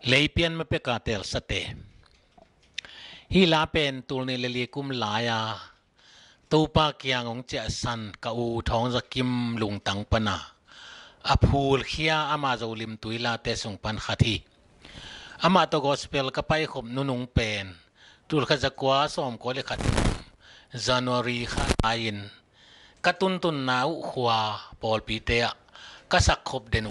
Lei Pian'ma peka tel sate hi la pen tulni leli kum laya tupa kiang ong che san ka u thong zakim lung tang pana aphul khia ama zolim tuila te sung pan khathi ama to gospel ka pai khom nunung pen tul kha zakwa som ko le khat January kha ain katun tun nau khwa pol pi te ka sak khop den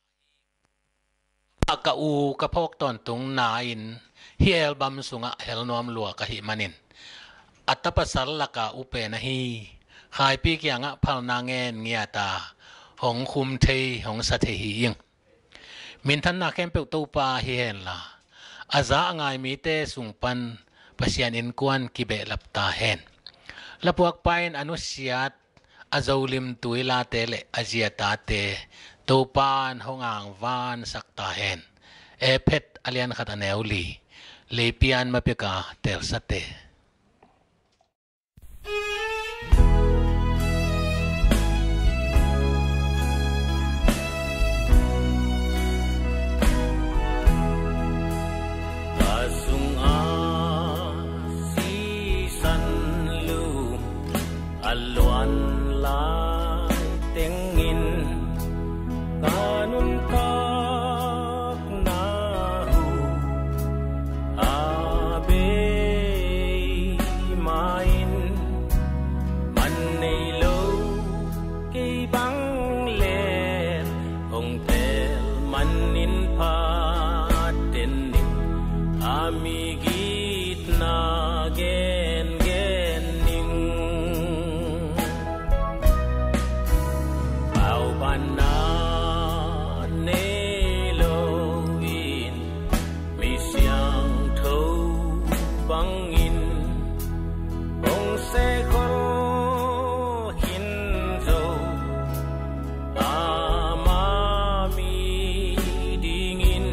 ka u ka phok ton tung na in hi album sunga helnom lua ka hi manin atapasal laka upe na hi khai pi kyanga phal na ngen ngia ta hong khum thei hong sa thei hi ing min than na kem pe to pa hi hen la aza angai mi te sungpan pasian in kwan ki be lap ta hen lapuak pain anusiat azolim tuila tele azia ta te to pan hongang van sakta hen e phet alian khat aneuli Lei Pian'ma peka tel sate Asung a si san lu alwan lai tengin kanun kak na hu abe main man nei lo ke bang le hong tel man nin pa ten ning amigit na gen gen ning bao ban na ne lo in mi siang thâu bang in ong se khol hin zo ama mi ding in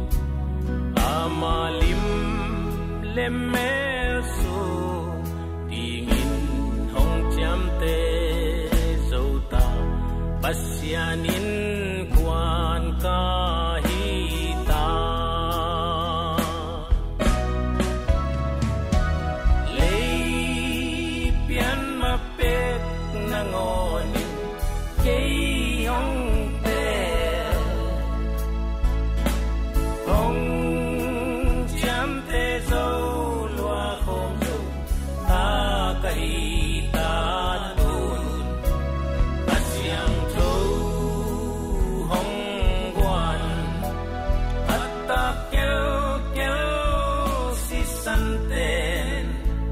amalim lemel su ding in hong cham te zo ta pasyanin kwan ka hi ta Lei Pian'ma pek nangonin kay hong te hong cham te zo lua khom zo ta kai ta tun asyang thâu hong quan atta kêu kêu si san ten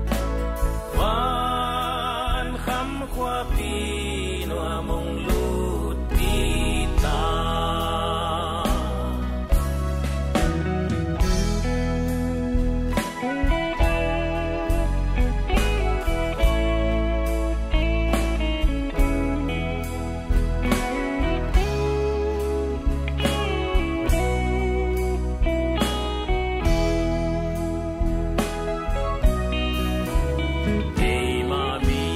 quan kham khoa pi noa mong lut pi ta Hey mami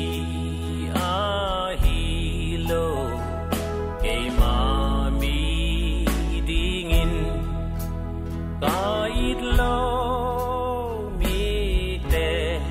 ahilo hey mami dingin kahit lo mi te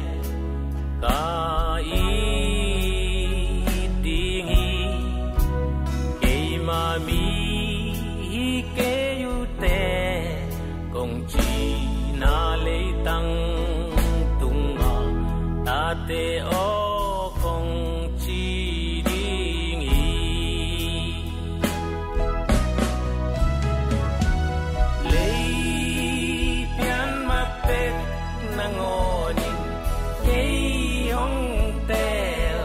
kahit dingi hey mami hikayu te kong chi na lei tang tunga tate o kong chi dingi Lei Pian'ma pek nangonin kay hong tel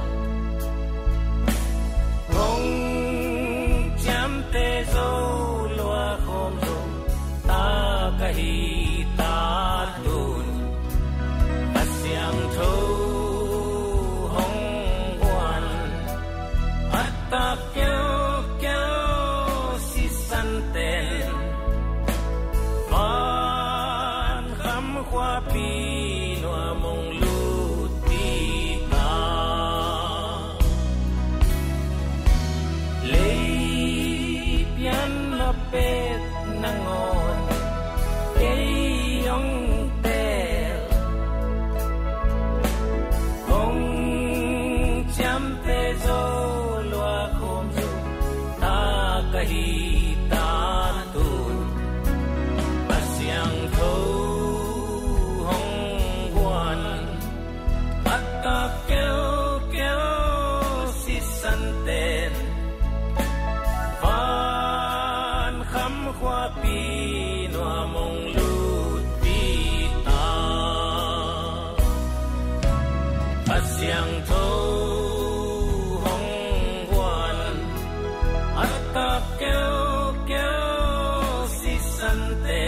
hong cham te zo lua khom zo ta kahi ta tun asyang thâu hong quan atta kêu kêu si san ten van kham khoa pi noa mong lut pi ta Lei Pian'ma pek nangon khăm khoa pi noa mong lu ti ta phát xiang thâu hong hoàn ắt ta kêu kêu si san te